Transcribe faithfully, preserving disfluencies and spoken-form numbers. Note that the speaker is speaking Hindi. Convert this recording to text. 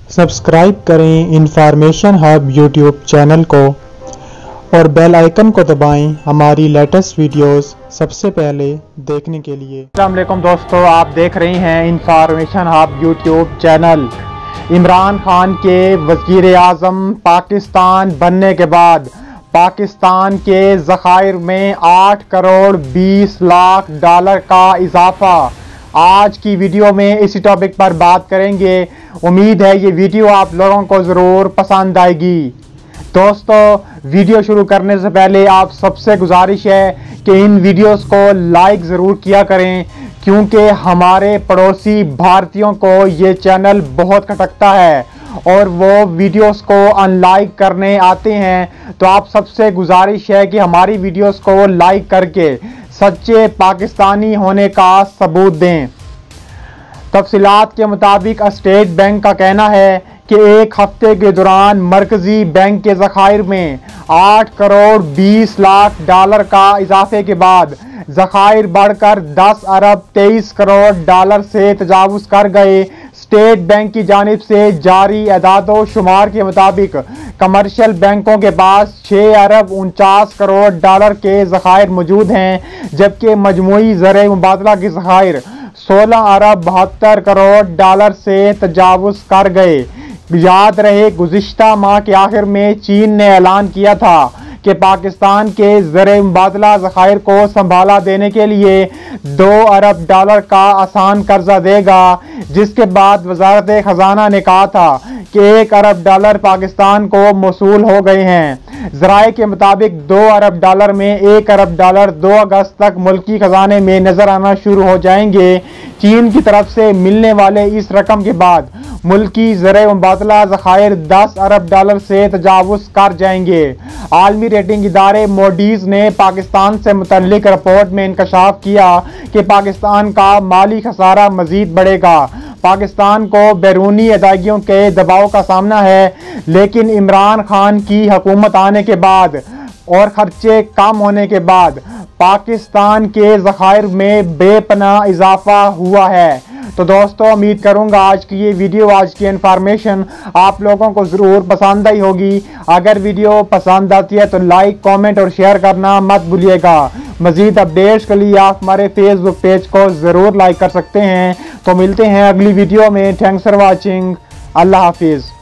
सब्सक्राइब करें इंफॉर्मेशन हब यूट्यूब चैनल को और बेल आइकन को दबाएं हमारी लेटेस्ट वीडियोस सबसे पहले देखने के लिए। अस्सलाम वालेकुम दोस्तों, आप देख रहे हैं information hub YouTube channel. Imran Khan के वज़ीर आज़म पाकिस्तान बनने के बाद पाकिस्तान के ज़खायर में आठ करोड़ बीस लाख डॉलर का इजाफा। आज की वीडियो में इसी टॉपिक पर बात करेंगे। उम्मीद है ये वीडियो आप लोगों को ज़रूर पसंद आएगी। दोस्तों, वीडियो शुरू करने से पहले आप सबसे गुजारिश है कि इन वीडियोस को लाइक ज़रूर किया करें, क्योंकि हमारे पड़ोसी भारतीयों को ये चैनल बहुत खटकता है और वो वीडियोस को अनलाइक करने आते हैं। तो आप सबसे गुजारिश है कि हमारी वीडियोस को लाइक करके सच्चे पाकिस्तानी होने का सबूत दें। तफसीलात के मुताबिक स्टेट बैंक का कहना है कि एक हफ्ते के दौरान मरकजी बैंक के ज़खायर में आठ करोड़ बीस लाख डॉलर का इजाफे के बाद ज़खायर बढ़कर दस अरब तेईस करोड़ डॉलर से तजावुज़ कर गए। स्टेट बैंक की जानिब से जारी एदादो शुमार के मुताबिक कमर्शियल बैंकों के पास छः अरब उनचास करोड़ डॉलर के ज़खायर मौजूद हैं, जबकि मजमूई ज़र मुबादला के ज़खायर सोलह अरब बहत्तर करोड़ डॉलर से तजावुज़ कर गए। याद रहे, गुज़िश्ता माह के आखिर में चीन ने ऐलान किया था कि पाकिस्तान के ज़र मुबादला ज़खायर को संभाला देने के लिए दो अरब डॉलर का आसान कर्जा देगा, जिसके बाद वजारत खजाना ने कहा था कि एक अरब डॉलर पाकिस्तान को मौसूल हो गए हैं। ज़राए के मुताबिक दो अरब डॉलर में एक अरब डॉलर दो अगस्त तक मुल्की खजाने में नजर आना शुरू हो जाएंगे। चीन की तरफ से मिलने वाले इस रकम के बाद मुल्की ज़र मुबादला ज़खायर दस अरब डॉलर से तजावुज़ कर जाएंगे। आलमी रेटिंग इदारे मोडीज ने पाकिस्तान से मुतल्लिक रिपोर्ट में इंकशाफ किया कि पाकिस्तान का माली खसारा मजीद बढ़ेगा। पाकिस्तान को बैरूनी अदायगियों के दबाव का सामना है, लेकिन इमरान खान की हुकूमत आने के बाद और खर्चे कम होने के बाद पाकिस्तान के ज़खायर में बेपनाह इजाफा हुआ है। तो दोस्तों, उम्मीद करूंगा आज की ये वीडियो, आज की इन्फॉर्मेशन आप लोगों को ज़रूर पसंद आई होगी। अगर वीडियो पसंद आती है तो लाइक, कमेंट और शेयर करना मत भूलिएगा। मज़ीद अपडेट्स के लिए आप हमारे फेसबुक पेज को ज़रूर लाइक कर सकते हैं। तो मिलते हैं अगली वीडियो में। Thanks for watching. अल्लाह हाफिज़।